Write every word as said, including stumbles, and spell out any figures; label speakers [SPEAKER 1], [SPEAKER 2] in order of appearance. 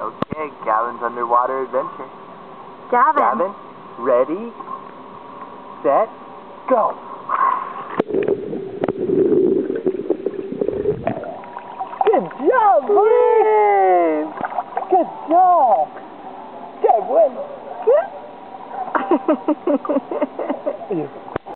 [SPEAKER 1] Okay, Gavin's underwater adventure.
[SPEAKER 2] Gavin.
[SPEAKER 1] Gavin, ready, set, go. Good job, buddy. Good job. Qué bueno.